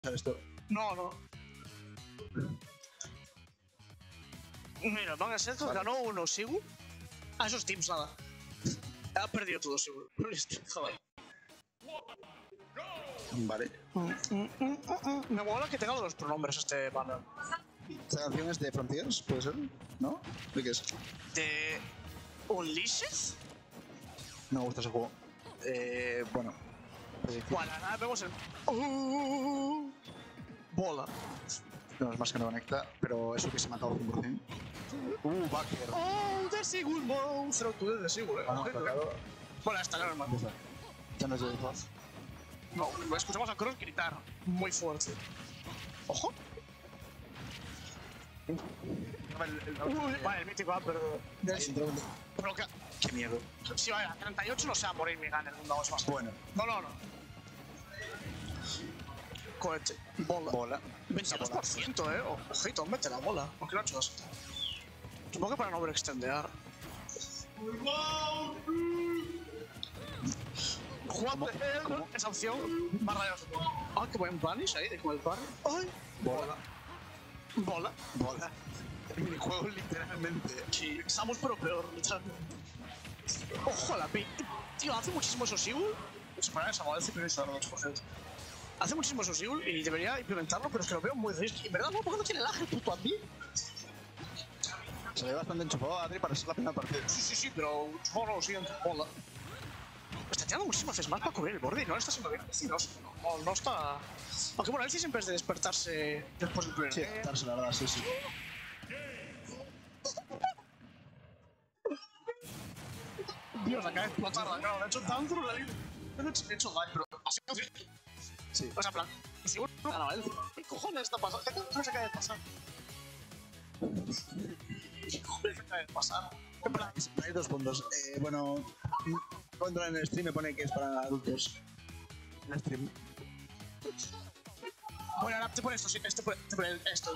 esto. No. Mira, Van Setzer ganó uno, Sigur. A esos teams nada. Ha perdido todo, Sigur. Joder. Vale. Me mola que tenga los pronombres este banner. ¿Esta canción es de Frontiers? ¿Puede ser? ¿No? ¿De qué es? ¿De Unleashed? No me gusta ese juego. Bueno. Bueno, nada, vemos el... bola. No es más que no conecta, pero eso que se ha matado 100%. Backer. Oh, de Sigur Monster. Tú eres de Sigur, Ah, no, tocado. Bueno, está claro, hermano. Ya no es de Faz. No, escuchamos a Cross gritar muy fuerte. ¡Ojo! Vale, el mítico pero... Pero que... Qué miedo. Si vaya, 38 no se va a morir Migan en el mundo más. Bueno. No. Cohete. Bola. 22%, Ojito, mete la bola. ¿Por qué no ha hecho eso? Supongo que para no overextendear. Juan de Hell, esa opción. Más rayos. Ah, qué buen vanish ahí, de como el parry. ¡Ay! Bola. El minijuego literalmente. Sí, estamos pero peor, literalmente. Ojo, la pi. Tío, hace muchísimo eso Sigur. Se pone esa modelo y eso 2%. Hace muchísimo eso Sigur y debería implementarlo, pero es que lo veo muy risky. En verdad, no, ¿por qué no tiene lag el puto Admin? Se ve bastante enchufado a Adri para ser la primera partida. Sí, pero supongo no lo siguiente. Bola. Está tirando muchísimas veces más para cubrir el borde y no le está siendo bien. No está... Aunque bueno, él sí siempre es de despertarse después del primer. Sí, despertarse, la verdad, sí. Dios, acaba de explotar la cara. Le he hecho tanto, le he hecho daño, pero así no. Sí. O sea, en plan, y seguro no ganaba él. ¿Qué cojones está pasando? ¿Qué se acaba de pasar? ¿Qué cojones acaba de pasar? En plan, hay 2 puntos. Bueno, cuando en el stream me pone que es para adultos. En el stream. Bueno, ahora te pone esto, sí, te pone esto.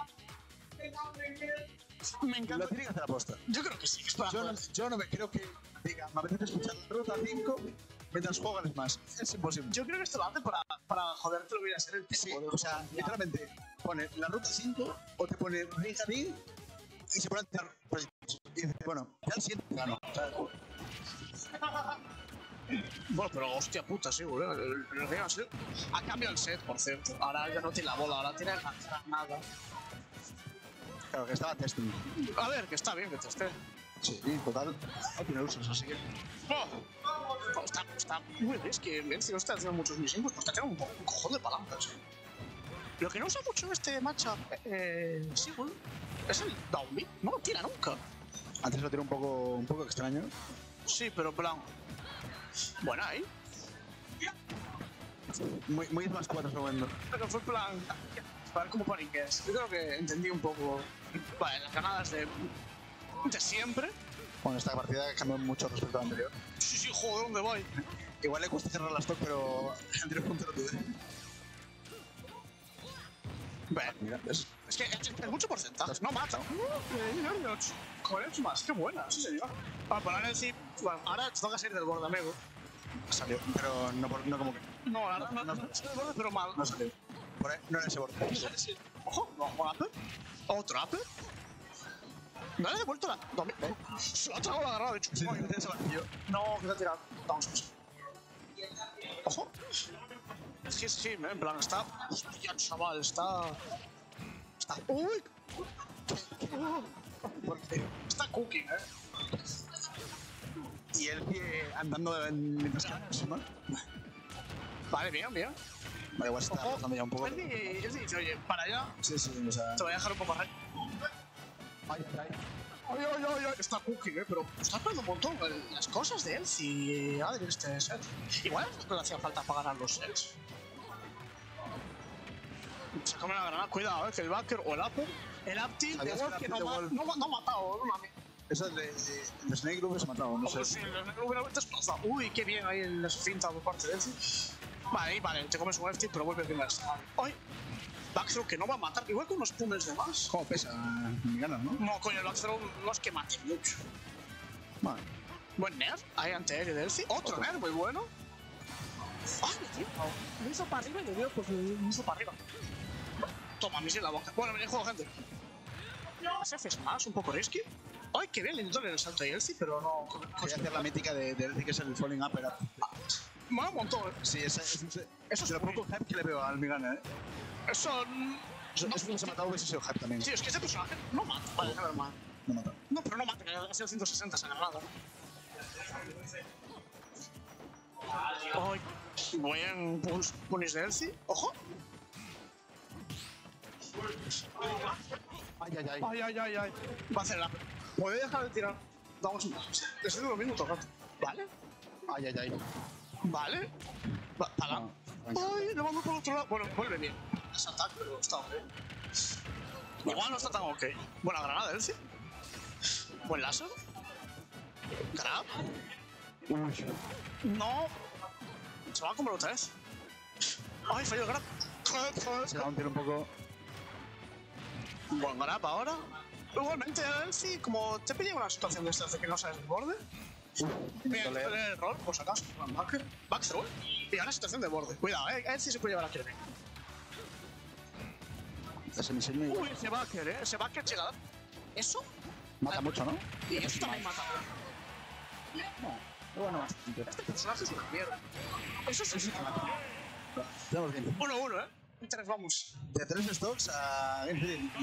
Me encanta. Lo tiene que hacer aposta. Yo creo que sí, que es para yo no me creo que diga, me apetece escuchar la ruta 5 mientras juegas más. Es imposible. Yo creo que esto lo hace para joderte lo que viene a ser el tiempo. Sí, o sea, literalmente pone la ruta 5 o te pone Ring y se pone a tirar proyectos. Y dice, bueno, ya el 7 gano. Bueno, pero hostia puta, sí, boludo. El Ring ha cambiado el set, por cierto. Ahora ya no tiene la bola, ahora tiene nada. Claro, que estaba testing. A ver, que está bien que teste. Sí, total. No tiene usos, así que... Está muy risky. Si no está haciendo muchos missiles, pues está teniendo un cojón de palancas. Lo que no usa mucho en este matchup, Sigur, es el downbeat. No lo tira nunca. Antes lo tiró un poco extraño. Sí, pero en plan... Bueno, ahí. Muy más 4 segundos. Pero fue en plan... Para ver cómo paniques. Yo creo que entendí un poco... Vale, las ganadas de siempre. Bueno, esta partida cambió mucho respecto a la anterior. Sí, joder, ¿dónde voy? Igual le cuesta cerrar la stock, pero el anterior punto lo tuve. Bueno, mira, es que es mucho porcentaje. No mata. Joder, es más, qué buena, sí señor. Para poner el zip, bueno, ahora te toca salir del borde, amigo. Salió, pero no como que... No, ahora no del borde, pero mal. No salió. Por ahí, no en ese borde. Sí. Ojo, no, un upper. Otro upper. No le he devuelto la... Se lo ha tragado la agarrada, de hecho. Sí, ese vacío. No, que se ha tirado. Vamos. Ojo. Sí, en plan, está... Hostia, chaval, está... ¡Uy! Está cooking, Y él sigue andando en... Vale, bien. Vale, igual se está rozando ya un poco. Él dice, oye, para allá. Sí, o sea... Te voy a dejar un poco más. Ay. Está cooking, pero está perdiendo un montón las cosas de él y Adri este set. Igual no le hacía falta para ganar los sets. Se come la granada, cuidado, que el backer o el upper, el up tilt de Wolf que no ha matado, Eso de Snake Loop se ha matado, no sé. Sí, el Snake Loop era desplazado. Uy, qué bien ahí el finta por parte de él. Vale, te comes un F tilt, pero vuelve primero. ¡Ay! Backthrow que no va a matar, igual con unos pummels de más. ¿Cómo pesa? Ni ganas, ¿no? No, coño, el backthrow no es que mate mucho. Vale. Buen nerf, ahí antiaéreo de Elfi. Otro nerf muy bueno. ¡Ay, tío! Me hizo para arriba y le dio, pues me hizo para arriba. Toma, misil en la boca. Bueno, me juego, gente. Se hace más, un poco risky. Ay, qué bien, le intentó en el salto a Elsie, pero no. Voy a hacer la mítica de Elsie, que es el falling upper. Mola un montón. Sí, eso es es lo poco hype que le veo al Migana, ¿eh? Eso. Eso que se ha matado hubiese sido hype también. Sí, es que este personaje no mata. Vale, a ver, mal. No mata. No, pero no mata, que ha sido 160 esa granada. Ay, buen punish de Elsie. ¡Ojo! Ay, ay, ay. Ay, ay, ay, ay. Va a hacer la. ¿Puede dejar de tirar? Vamos más. Es de 2 minutos, gato. ¿Vale? Ay, ay, ay. ¿Vale? Para. No, Ay, le vamos por otro lado. Bueno, vuelve bien. Es ataque, pero está ok. Igual no está tan ok. Buena granada, Elsie. Buen láser. Grab. Uy. No. Se va a comer otra vez. Ay, falló el grab. Se va a hundir un poco. Buen grab ahora. Igualmente, Elsie, como te pilla una situación de estas de que no sabes el borde. Bien, el error, por si acaso. Backthrow. Y ahora situación de borde. Cuidado, Elsie se puede llevar a Kirby. Ese misil no Uy, ese backer, ese backer llega. ¿Eso? mata mucho, ¿no? Y eso también mata. No, bueno, bastante. Este personaje es una mierda. Eso sí. Tenemos bien. 1-1, Entonces vamos. De 3 stocks a Game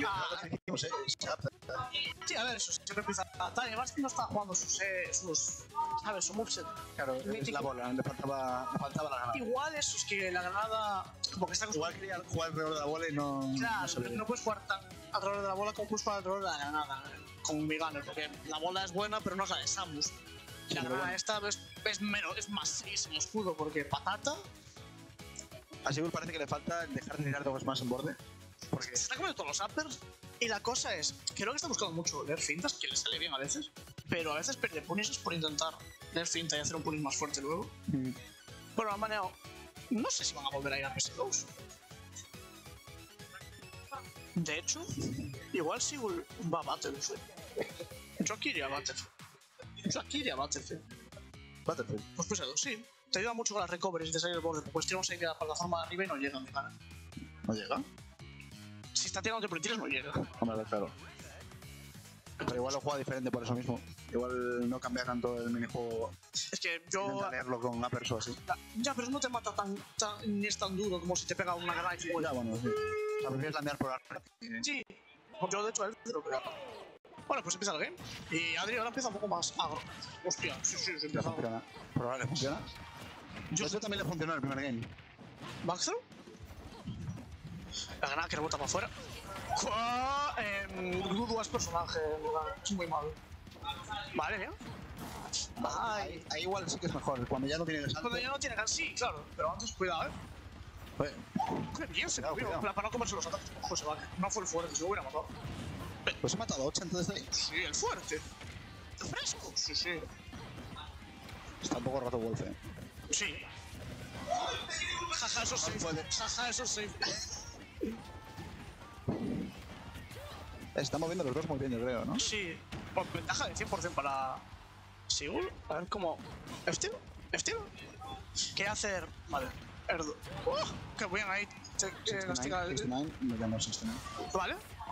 Sí, a ver, eso siempre empieza a Tanya Basti no está jugando sus ¿sabes? Su moveset. Claro, es la bola, le faltaba la granada. Igual eso es que la granada como que está Igual quería jugar alrededor de la bola y no... Claro, no puedes jugar tan alrededor de la bola como puedes jugar alrededor de la granada con mi gunner, porque la bola es buena pero no es la de Samus. Y la granada esta es menos, es más 6 en escudo porque patata. A Sigurd parece que le falta dejar de tirar dos más en borde. Porque Se está comiendo todos los uppers y la cosa es, creo que está buscando mucho leer fintas, que le sale bien a veces, pero a veces pierde punishes por intentar leer finta y hacer un punish más fuerte luego. Bueno, han baneado. No sé si van a volver a ir a PS2. De hecho, igual Sigurd va a Battlefield. Yo aquí iría a Battlefield. Battlefield. Pues PS2, sí. Te ayuda mucho con las recoveries de salir del borde, porque tiramos ahí de la plataforma de arriba y no llegan de cara. ¿No llega? Si está tirando de proyectiles no llega. Hombre, claro. Pero igual lo juega diferente por eso mismo. Igual no cambia tanto el minijuego. Es que yo... Intenta leerlo con uppers o así. Ya, pero no te mata ni es tan duro como si te pega una granada y te Ya, bueno, sí. O sea, prefieres lamear por arriba. Sí, yo de hecho él creo que... Bueno, pues empieza el game. Y Adri ahora empieza un poco más agro. Hostia, sí, Ya empieza. funciona. Probable funciona. Eso también le funcionó en el primer game. ¿Backthrow? La granada que rebota para afuera. Dudu es personaje, es muy malo. Vale, bien. Ay. Ahí igual sí que es mejor. Cuando ya no tiene el salto. Cuando ya no tiene gas, sí, claro. Pero antes, cuidado, Joder. Qué bien se Cuidado, movió. cuidado. Para no comerse los ataques. Ojo, ese back. No fue el fuerte, se lo hubiera matado. Pues he matado a 8 entonces de ahí. Sí, el fuerte. Fresco. Sí, sí. Está un poco rato Wolf, Sí. Jaja, eso sí. Jaja, eso sí. Se están moviendo los dos muy bien, yo creo, ¿no? Sí. Con ventaja de 100% para Sigurd. A ver cómo... ¿F-Tiro? ¿Qué hacer? Vale. Erdo. ¡Qué bien ahí! Castiga el... 69, no llamo 69. Vale.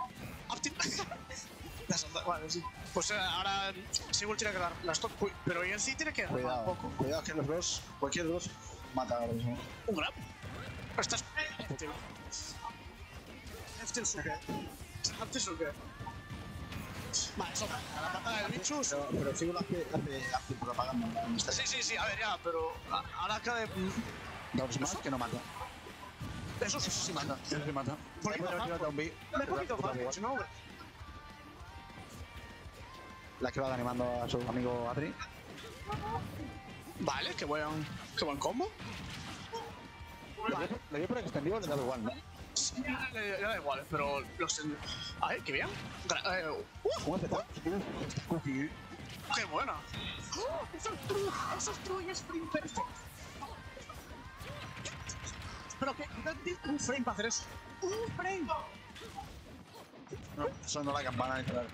Vale, sí. Pues ahora Sigurd tiene que dar la stock, pero en sí tiene que dar un Cuidado, poco. cuidado que los dos, cualquier dos, mata ahora mismo. Un grab. Estás... F-Tiro. F-Tiro su qué. F-Tiro su qué. Vale, eso, a la patada del bichus. Pero Sigurd hace propaganda en esta. Sí, a ver, ya, pero ahora acaba de... Dos más que no mata. Eso sí mata. Eso sí mata. Porque Ahí podemos tirar un B. me he poquito fácil, si no... La que va animando a su amigo Adri. Vale, qué buen combo. Vale. Le dio por extendido, le da igual, ¿no? Sí, le da igual, pero los... A ver, qué bien. ¿Cómo empezó? Cookie. ¡Qué buena! Eso es true y es frame perfecto. Pero que... Un frame para hacer eso. Un frame. No, sonó la campana y tal.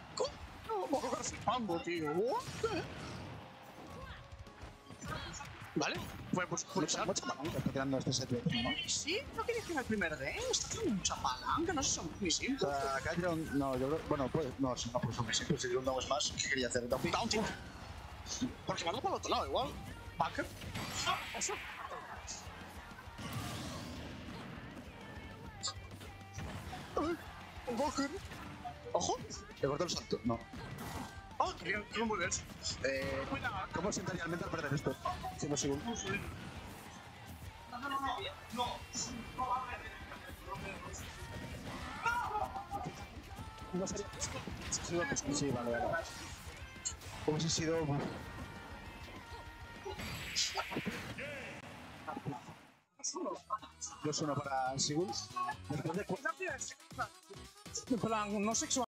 ¿Cómo? Flipando, tío. ¿Vale? Pues Mucha palanca está tirando este set de ¿no? sí, no quería que era el primer game. Está haciendo mucha palanca, no sé si son muy O simples. sea, acá tira un... No, yo creo... Bueno, pues... No, si no, pues son simples. Si tira un down smash, ¿qué quería hacer? ¿Dumping? Bounty. Porque van para el otro lado, igual. Backer. Eso. Un Goku. Ojo. ¿Le corto el salto? No. Oh, quería muy bien. Cuidado. ¿Cómo sentaría el mental perder esto? Siendo segundo. No sería... Sí, vale. Hubiese sido... 2-1 para Sigul. Después de... En plan, no sé qué